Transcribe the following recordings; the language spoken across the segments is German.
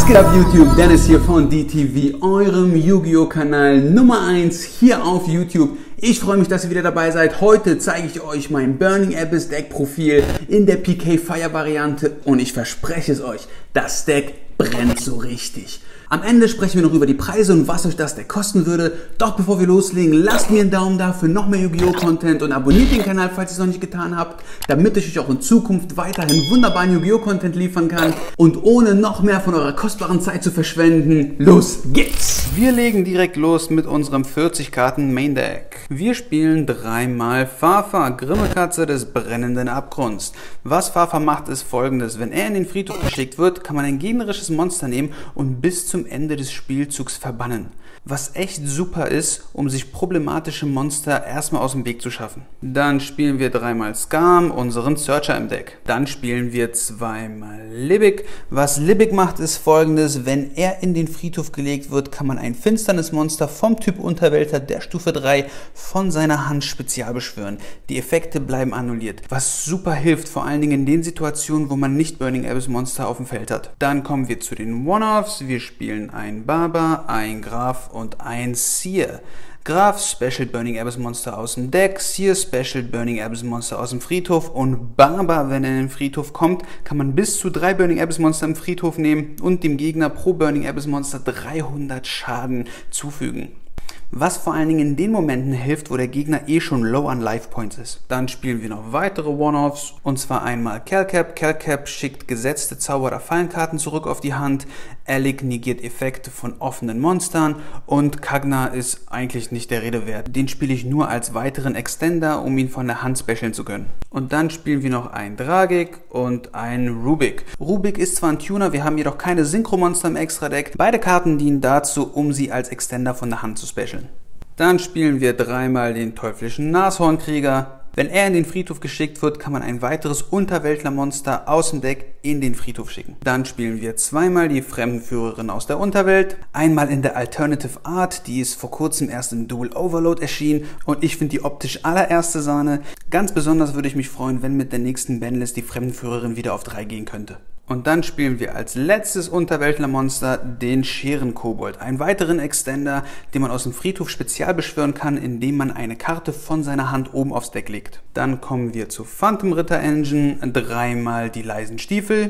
geht ab YouTube? Dennis hier von DTV, eurem Yu-Gi-Oh! Kanal Nummer 1 hier auf YouTube. Ich freue mich, dass ihr wieder dabei seid. Heute zeige ich euch mein Burning Abyss Deck Profil in der PK Fire Variante und ich verspreche es euch, das Deck brennt so richtig. Am Ende sprechen wir noch über die Preise und was euch das Deck kosten würde. Doch bevor wir loslegen, lasst mir einen Daumen da für noch mehr Yu-Gi-Oh! Content und abonniert den Kanal, falls ihr es noch nicht getan habt, damit ich euch auch in Zukunft weiterhin wunderbaren Yu-Gi-Oh! Content liefern kann. Und ohne noch mehr von eurer kostbaren Zeit zu verschwenden, los geht's! Wir legen direkt los mit unserem 40 Karten Main Deck. Wir spielen dreimal Fafa, Grimmekatze des brennenden Abgrunds. Was Fafa macht, ist folgendes: Wenn er in den Friedhof geschickt wird, kann man ein gegnerisches Monster nehmen und bis zum Ende des Spielzugs verbannen. Was echt super ist, um sich problematische Monster erstmal aus dem Weg zu schaffen. Dann spielen wir dreimal Skam, unseren Searcher im Deck. Dann spielen wir zweimal Libic. Was Libic macht, ist folgendes: Wenn er in den Friedhof gelegt wird, kann man ein Finsternismonster vom Typ Unterwälter der Stufe 3 von seiner Hand spezial beschwören. Die Effekte bleiben annulliert, was super hilft, vor allen Dingen in den Situationen, wo man nicht Burning Abyss Monster auf dem Feld hat. Dann kommen wir zu den One-Offs. Wir spielen ein Barbar, ein Graf und ein Seer. Graf Special Burning Abyss Monster aus dem Deck, Seer Special Burning Abyss Monster aus dem Friedhof und Barbar, wenn er in den Friedhof kommt, kann man bis zu 3 Burning Abyss Monster im Friedhof nehmen und dem Gegner pro Burning Abyss Monster 300 Schaden zufügen. Was vor allen Dingen in den Momenten hilft, wo der Gegner eh schon low an Life Points ist. Dann spielen wir noch weitere One-Offs, und zwar einmal Calcap. Calcap schickt gesetzte Zauber- oder Fallenkarten zurück auf die Hand. Alec negiert Effekte von offenen Monstern und Kagna ist eigentlich nicht der Rede wert. Den spiele ich nur als weiteren Extender, um ihn von der Hand specialen zu können. Und dann spielen wir noch ein Dragik und ein Rubik. Rubik ist zwar ein Tuner, wir haben jedoch keine Synchro-Monster im Extra-Deck. Beide Karten dienen dazu, um sie als Extender von der Hand zu specialen. Dann spielen wir dreimal den teuflischen Nashornkrieger. Wenn er in den Friedhof geschickt wird, kann man ein weiteres Unterweltlermonster aus dem Deck in den Friedhof schicken. Dann spielen wir zweimal die Fremdenführerin aus der Unterwelt. Einmal in der Alternative Art, die ist vor kurzem erst im Dual Overload erschienen und ich finde die optisch allererste Sahne. Ganz besonders würde ich mich freuen, wenn mit der nächsten Banlist die Fremdenführerin wieder auf 3 gehen könnte. Und dann spielen wir als letztes Unterweltlermonster den Scherenkobold, einen weiteren Extender, den man aus dem Friedhof spezial beschwören kann, indem man eine Karte von seiner Hand oben aufs Deck legt. Dann kommen wir zu Phantom Ritter Engine, dreimal die leisen Stiefel,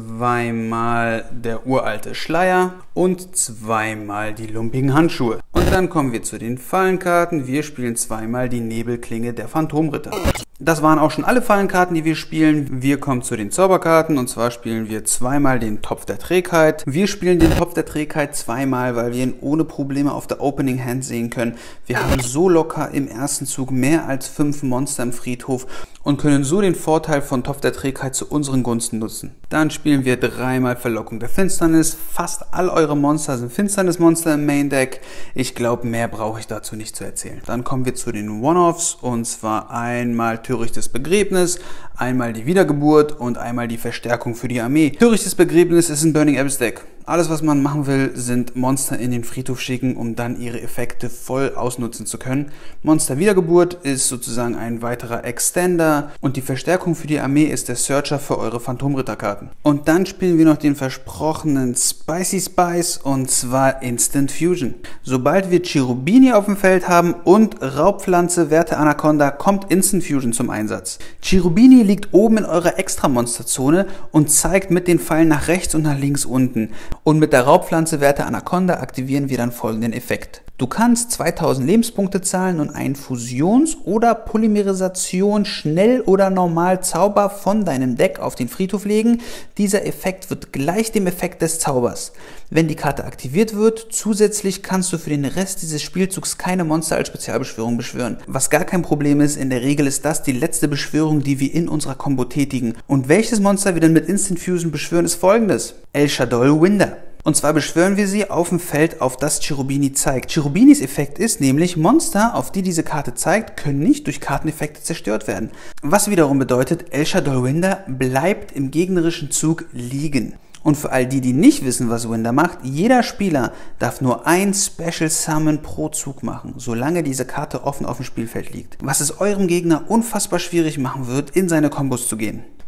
zweimal der uralte Schleier und zweimal die lumpigen Handschuhe. Und dann kommen wir zu den Fallenkarten. Wir spielen zweimal die Nebelklinge der Phantomritter. Das waren auch schon alle Fallenkarten, die wir spielen. Wir kommen zu den Zauberkarten, und zwar spielen wir zweimal den Topf der Trägheit. Wir spielen den Topf der Trägheit zweimal, weil wir ihn ohne Probleme auf der Opening Hand sehen können. Wir haben so locker im ersten Zug mehr als 5 Monster im Friedhof und können so den Vorteil von Topf der Trägheit zu unseren Gunsten nutzen. Dann spielen wir dreimal Verlockung der Finsternis. Fast all eure Monster sind Finsternismonster im Main Deck. Ich glaube, mehr brauche ich dazu nicht zu erzählen. Dann kommen wir zu den One-Offs, und zwar einmal Törichtes Begräbnis, einmal die Wiedergeburt und einmal die Verstärkung für die Armee. Törichtes Begräbnis ist ein Burning Abyss Deck. Alles, was man machen will, sind Monster in den Friedhof schicken, um dann ihre Effekte voll ausnutzen zu können. Monster Wiedergeburt ist sozusagen ein weiterer Extender und die Verstärkung für die Armee ist der Searcher für eure Phantomritterkarten. Und dann spielen wir noch den versprochenen Spicy Spice, und zwar Instant Fusion. Sobald wir Cherubini auf dem Feld haben und Raubpflanze Werte Anaconda, kommt Instant Fusion zum Einsatz. Cherubini liegt oben in eurer Extra-Monsterzone und zeigt mit den Pfeilen nach rechts und nach links unten. Und mit der Raubpflanze Werte Anaconda aktivieren wir dann folgenden Effekt. Du kannst 2000 Lebenspunkte zahlen und einen Fusions- oder Polymerisation schnell oder normal Zauber von deinem Deck auf den Friedhof legen. Dieser Effekt wird gleich dem Effekt des Zaubers. Wenn die Karte aktiviert wird, zusätzlich kannst du für den Rest dieses Spielzugs keine Monster als Spezialbeschwörung beschwören. Was gar kein Problem ist, in der Regel ist das die letzte Beschwörung, die wir in unserer Combo tätigen. Und welches Monster wir dann mit Instant Fusion beschwören, ist folgendes: El Shaddoll Winder. Und zwar beschwören wir sie auf dem Feld, auf das Cherubini zeigt. Cherubinis Effekt ist nämlich, Monster, auf die diese Karte zeigt, können nicht durch Karteneffekte zerstört werden. Was wiederum bedeutet, El Shaddoll Winder bleibt im gegnerischen Zug liegen. Und für all die, die nicht wissen, was Winder macht, jeder Spieler darf nur ein Special Summon pro Zug machen, solange diese Karte offen auf dem Spielfeld liegt. Was es eurem Gegner unfassbar schwierig machen wird, in seine Kombos zu gehen.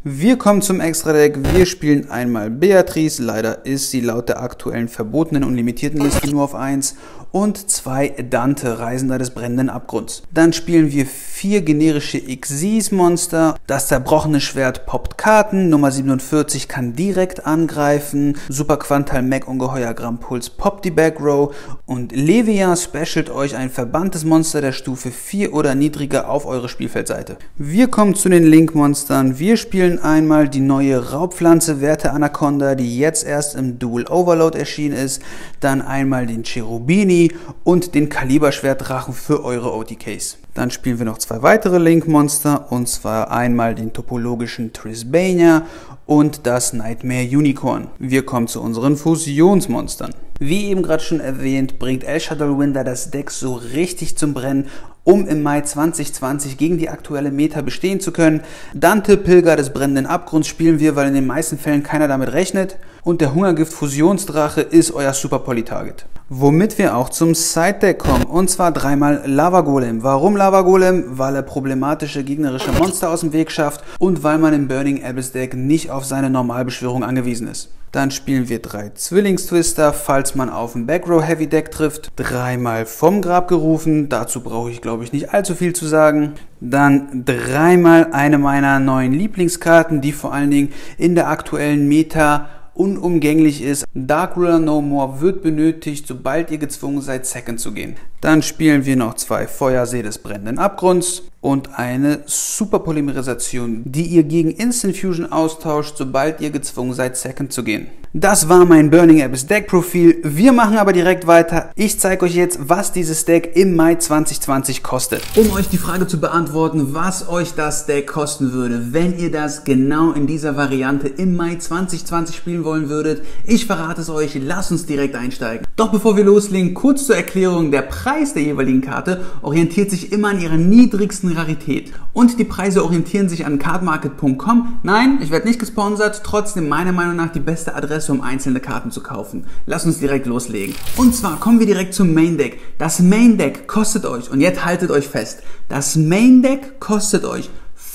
Wir kommen zum Extra-Deck. Wir spielen einmal Beatrice. Leider ist sie laut der aktuellen verbotenen und limitierten Liste nur auf 1. Und 2 Dante, Reisender des brennenden Abgrunds. Dann spielen wir 4 generische Xyz-Monster. Das zerbrochene Schwert poppt Karten. Nummer 47 kann direkt angreifen. Super Quantal Mech Ungeheuer Grampuls poppt die Backrow. Und Levia specialt euch ein verbanntes Monster der Stufe 4 oder niedriger auf eure Spielfeldseite. Wir kommen zu den Link-Monstern. Wir spielen einmal die neue Raubpflanze Werte Anaconda, die jetzt erst im Dual Overload erschienen ist. Dann einmal den Cherubini und den Kaliberschwertdrachen für eure OTKs. Dann spielen wir noch 2 weitere Link-Monster, und zwar einmal den topologischen Trisbania und das Nightmare Unicorn. Wir kommen zu unseren Fusionsmonstern. Wie eben gerade schon erwähnt, bringt El Shadowwinder das Deck so richtig zum Brennen, um im Mai 2020 gegen die aktuelle Meta bestehen zu können. Dante, Pilger des brennenden Abgrunds spielen wir, weil in den meisten Fällen keiner damit rechnet. Und der Hungergift Fusionsdrache ist euer Super Poly-Target. Womit wir auch zum Side-Deck kommen, und zwar 3-mal Lava Golem. Warum Lava Golem? Weil er problematische gegnerische Monster aus dem Weg schafft und weil man im Burning Abyss Deck nicht auf seine Normalbeschwörung angewiesen ist. Dann spielen wir 3 Zwillingstwister, falls man auf ein Backrow Heavy Deck trifft. 3-mal vom Grab gerufen, dazu brauche ich glaube ich nicht allzu viel zu sagen. Dann 3-mal eine meiner neuen Lieblingskarten, die vor allen Dingen in der aktuellen Meta unumgänglich ist. Dark Ruler No More wird benötigt, sobald ihr gezwungen seid, Second zu gehen. Dann spielen wir noch 2 Feuersee des brennenden Abgrunds und eine Superpolymerisation, die ihr gegen Instant Fusion austauscht, sobald ihr gezwungen seid, Second zu gehen. Das war mein Burning Abyss Deck Profil. Wir machen aber direkt weiter. Ich zeige euch jetzt, was dieses Deck im Mai 2020 kostet. Um euch die Frage zu beantworten, was euch das Deck kosten würde, wenn ihr das genau in dieser Variante im Mai 2020 spielen wollen würdet. Ich verrate es euch, lasst uns direkt einsteigen. Doch bevor wir loslegen, kurz zur Erklärung: Der Preis der jeweiligen Karte orientiert sich immer an ihrer niedrigsten Rarität. Und die Preise orientieren sich an cardmarket.com. Nein, ich werde nicht gesponsert, trotzdem meiner Meinung nach die beste Adresse, um einzelne Karten zu kaufen. Lasst uns direkt loslegen. Und zwar kommen wir direkt zum Main Deck. Das Main Deck kostet euch, und jetzt haltet euch fest, das Main Deck kostet euch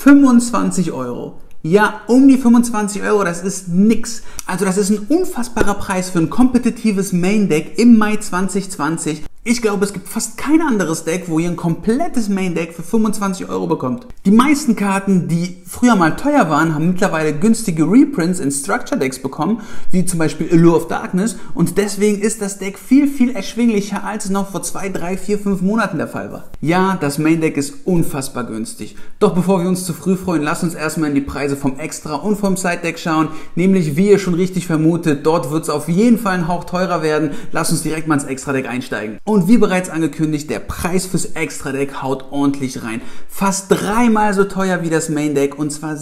25 Euro. Ja, um die 25 Euro, das ist nix. Also das ist ein unfassbarer Preis für ein kompetitives Main Deck im Mai 2020. Ich glaube, es gibt fast kein anderes Deck, wo ihr ein komplettes Main Deck für 25 Euro bekommt. Die meisten Karten, die früher mal teuer waren, haben mittlerweile günstige Reprints in Structure Decks bekommen, wie zum Beispiel Allure of Darkness, und deswegen ist das Deck viel, viel erschwinglicher, als es noch vor 2, 3, 4, 5 Monaten der Fall war. Ja, das Main Deck ist unfassbar günstig. Doch bevor wir uns zu früh freuen, lasst uns erstmal in die Preise vom Extra und vom Side Deck schauen, nämlich wie ihr schon richtig vermutet, dort wird es auf jeden Fall einen Hauch teurer werden. Lasst uns direkt mal ins Extra Deck einsteigen. Und wie bereits angekündigt, der Preis fürs Extra Deck haut ordentlich rein. Fast 3-mal so teuer wie das Main Deck, und zwar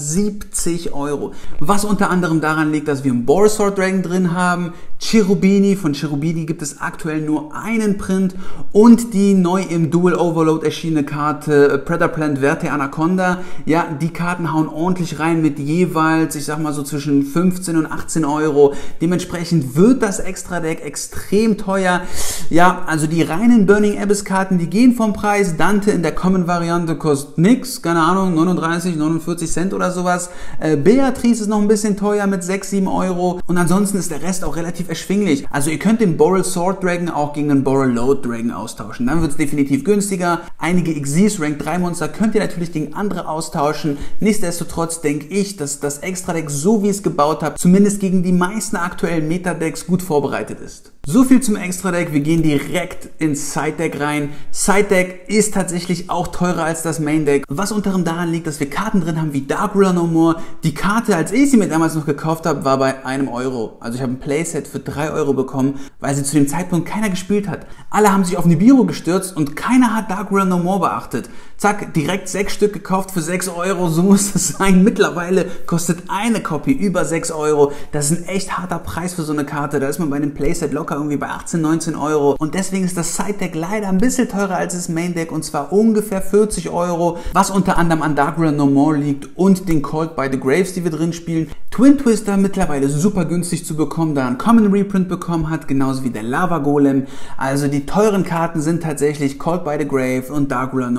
70 Euro. Was unter anderem daran liegt, dass wir einen Borisword Dragon drin haben, Cherubini. Von Cherubini gibt es aktuell nur einen Print, und die neu im Dual Overload erschienene Karte Predaplant Verte Anaconda. Ja, die Karten hauen ordentlich rein mit jeweils, ich sag mal so zwischen 15 und 18 Euro. Dementsprechend wird das Extra Deck extrem teuer. Ja, also die reinen Burning Abyss Karten, die gehen vom Preis. Dante in der Common Variante kostet nix, keine Ahnung, 39, 49 Cent oder sowas. Beatrice ist noch ein bisschen teuer mit 6, 7 Euro, und ansonsten ist der Rest auch relativ erschwinglich. Also ihr könnt den Boral Sword Dragon auch gegen den Boral Load Dragon austauschen. Dann wird es definitiv günstiger. Einige Xyz Rank 3 Monster könnt ihr natürlich gegen andere austauschen. Nichtsdestotrotz denke ich, dass das Extra Deck, so wie ich es gebaut habe, zumindest gegen die meisten aktuellen Meta-Decks gut vorbereitet ist. So viel zum Extra Deck. Wir gehen direkt ins Side Deck rein. Side Deck ist tatsächlich auch teurer als das Main Deck, was unter anderem daran liegt, dass wir Karten drin haben wie Dark Ruler No More. Die Karte, als ich sie mir damals noch gekauft habe, war bei 1 Euro. Also ich habe ein Playset für 3 Euro bekommen, weil sie zu dem Zeitpunkt keiner gespielt hat. Alle haben sich auf Nibiru gestürzt und keiner hat Dark Ruler No More beachtet. Zack, direkt 6 Stück gekauft für 6 Euro, so muss das sein. Mittlerweile kostet eine Copy über 6 Euro. Das ist ein echt harter Preis für so eine Karte. Da ist man bei einem Playset locker irgendwie bei 18, 19 Euro. Und deswegen ist das Side Deck leider ein bisschen teurer als das Main Deck, und zwar ungefähr 40 Euro, was unter anderem an Dark Ruler No More liegt und den Called by the Graves, die wir drin spielen. Twin Twister mittlerweile super günstig zu bekommen, da er einen Common Reprint bekommen hat, genauso wie der Lava Golem. Also die teuren Karten sind tatsächlich Called by the Grave und Dark Ruler No More. Die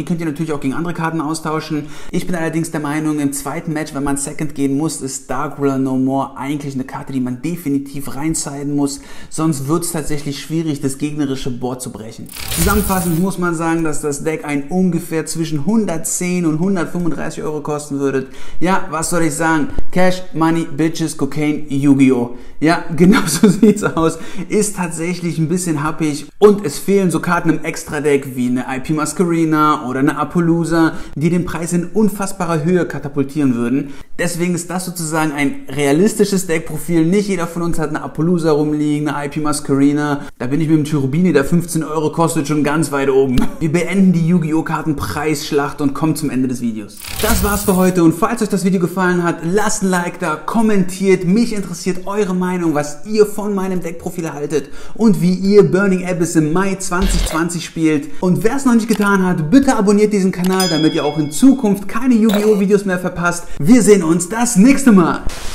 könnt ihr natürlich auch gegen andere Karten austauschen. Ich bin allerdings der Meinung, im zweiten Match, wenn man Second gehen muss, ist Dark Ruler No More eigentlich eine Karte, die man definitiv reinsiden muss. Sonst wird es tatsächlich schwierig, das gegnerische Board zu brechen. Zusammenfassend muss man sagen, dass das Deck ein ungefähr zwischen 110 und 135 Euro kosten würde. Ja, was soll ich sagen? Cash, Money, Bitches, Cocaine, Yu-Gi-Oh! Ja, genau so sieht's aus. Ist tatsächlich ein bisschen happig und es fehlen so Karten im Extra-Deck wie eine IP Masquerena oder eine Apollousa, die den Preis in unfassbarer Höhe katapultieren würden. Deswegen ist das sozusagen ein realistisches Deckprofil. Nicht jeder von uns hat eine Apollousa rumliegen, eine IP Masquerena. Da bin ich mit dem Cherubini, der 15 Euro kostet, schon ganz weit oben. Wir beenden die Yu-Gi-Oh! Karten-Preisschlacht und kommen zum Ende des Videos. Das war's für heute und falls euch das Video gefallen hat, lasst ein Like da, kommentiert. Mich interessiert eure Meinung, was ihr von meinem Deckprofil haltet und wie ihr Burning Abyss im Mai 2020 spielt. Und wer es noch nicht getan hat, bitte abonniert diesen Kanal, damit ihr auch in Zukunft keine Yu-Gi-Oh! Videos mehr verpasst. Wir sehen uns das nächste Mal.